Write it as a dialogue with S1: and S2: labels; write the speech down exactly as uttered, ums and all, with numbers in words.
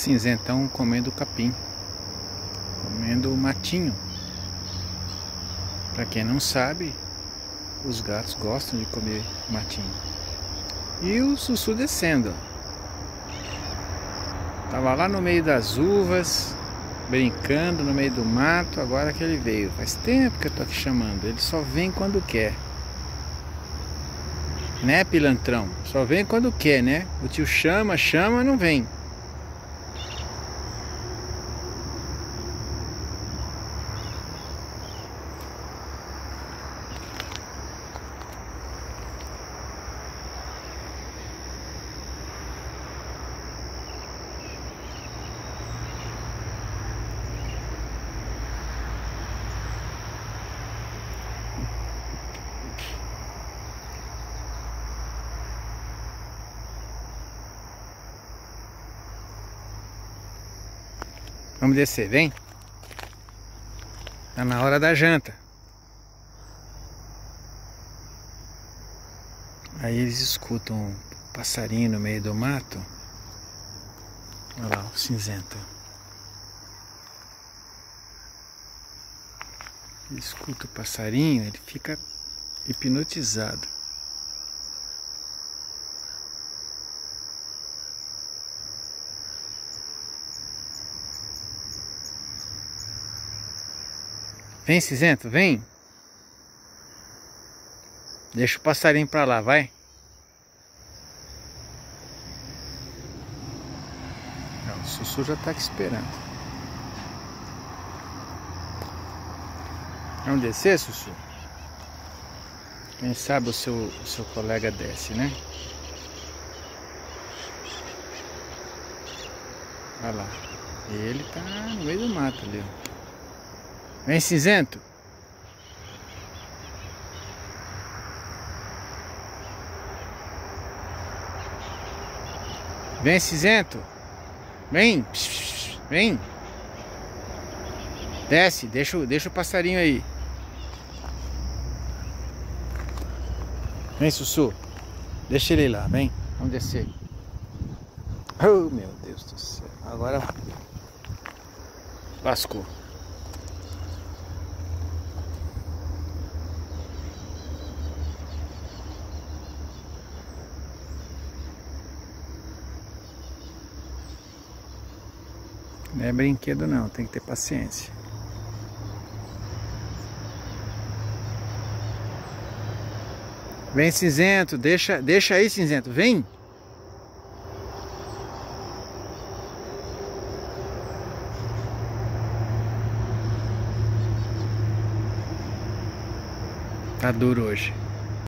S1: cinzentão comendo capim, comendo o matinho. Para quem não sabe, os gatos gostam de comer matinho. E o Sussu descendo. Tava lá no meio das uvas, brincando no meio do mato. Agora que ele veio. Faz tempo que eu tô aqui chamando. Ele só vem quando quer. Né, pilantrão? Só vem quando quer, né? O tio chama, chama, não vem. Vamos descer, vem. Tá na hora da janta. Aí eles escutam um passarinho no meio do mato. Olha lá, o cinzento. Ele escuta o passarinho, ele fica hipnotizado. Vem, cinzento, vem. Deixa o passarinho pra lá, vai. Não, o Sussu já tá aqui esperando. Vamos descer, Sussu? Quem sabe o seu, o seu colega desce, né? Olha lá. Ele tá no meio do mato ali, ó. Vem, cinzento. Vem, cinzento. Vem. Vem. Desce, deixa, deixa o passarinho aí. Vem, Sussu. Deixa ele lá, vem. Vamos descer. Oh, meu Deus do céu. Agora lascou. Não é brinquedo não, tem que ter paciência. Vem, cinzento, deixa, deixa aí, cinzento, vem. Tá duro hoje.